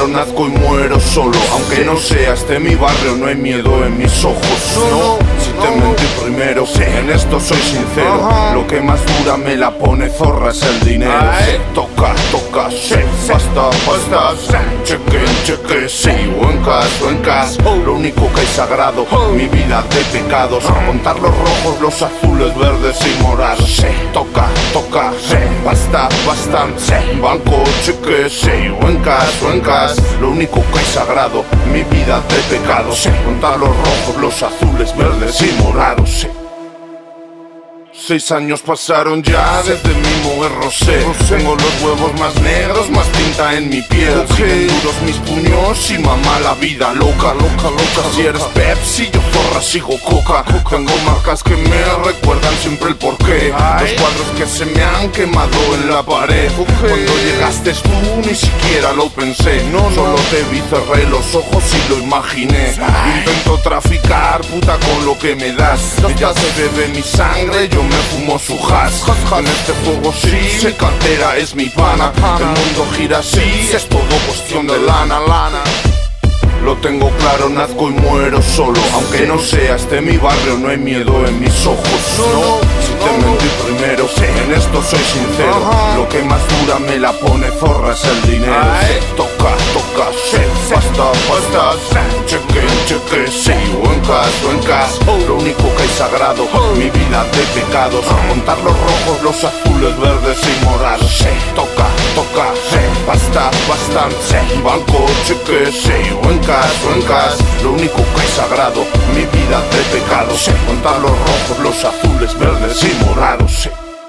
nazco y muero solo. Aunque no seas de mi barrio, no hay miedo en mis ojos. No, si te mentí primero, en esto soy sincero. Lo que más dura me la pone zorra es el dinero. Toca, basta, cheque, sí, huencas. Lo único que es sagrado, mi vida de pecados. Contar los rojos, los azules, verdes y morados. Toca, basta, banco, cheque, sí, huencas. Lo único que es sagrado, mi vida de pecados. Contar los rojos, los azules, verdes y morados. 6 años pasaron ya desde mi mujer rosé. Tengo los huevos más negros, más tinta en mi piel. Siguen duros mis puños y mamá la vida loca. Si eres Pepsi, yo zorra sigo Coca. Tengo marcas que me recuerdan siempre el porqué. Los cuadros que se me han quemado en la pared. Cuando llegaste tú ni siquiera lo pensé. Solo te vi, cerré los ojos y lo imaginé. Intento traficar, puta, con lo que me das. Ella se bebe mi sangre, yo me fumo su hash. En este juego sí, mi cartera es mi pana. El mundo gira así, es todo cuestión de lana. Lo tengo claro, nazco y muero solo. Aunque no seas de mi barrio, no hay miedo en mis ojos. No, si te mentí primero, en esto soy sincero. Lo que más dura me la pone zorra es el dinero. Toca, basta, cheque, sí, huencas. Lo único que es sagrado, mi vida de pecados. Contar los rojos, los azules, verdes y morados. Toca, basta, banco, cheque, sí, huencas. Lo único que es sagrado, mi vida de pecados. Contar los rojos, los azules, verdes y morados.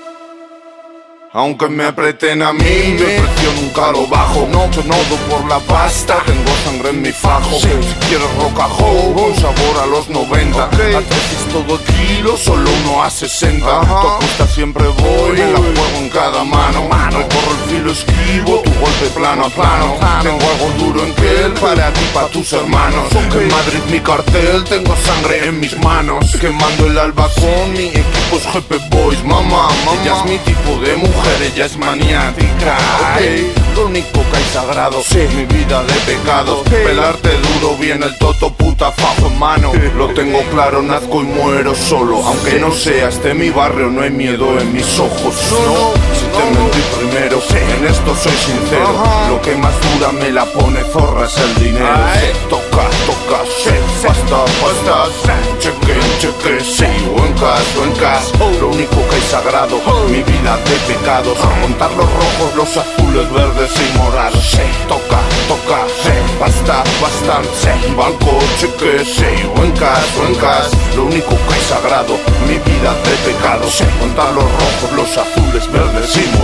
Aunque me apreten a mí, mi precio nunca lo bajo. No todo por la pasta, tengo sangre en mi fajo. Si quieres rocajo, con sabor a los 90. A 3 todo kilo, solo 1 a 60. Tu apuesta siempre voy, me la juego en cada mano. Recorro el filo, esquivo tu golpe plano a plano. Tengo algo duro en piel para ti, para tus hermanos. En Madrid mi cartel, tengo sangre en mis manos. Quemando el alba con mi equipo es GP Boys. Mamá, ella es mi tipo de mujer. Ella es maniática, lo único que hay sagrado, mi vida de pecado. Pelarte duro, viene el toto, puta fajo en mano. Lo tengo claro, nazco y muero solo. Aunque no seas de mi barrio, no hay miedo en mis ojos. No, si te mentí primero, en esto soy sincero. Lo que más dura me la pone zorra es el dinero. Toca, basta, cheque, sí, huencas. Lo único que hay sagrado, mi vida de pecados. Contar los rojos, los azules, verdes y morados. Toca, basta, banco, cheque, sí, huencas. Lo único que es sagrado, mi vida de pecados. Contar los rojos, los azules, verdes y morados.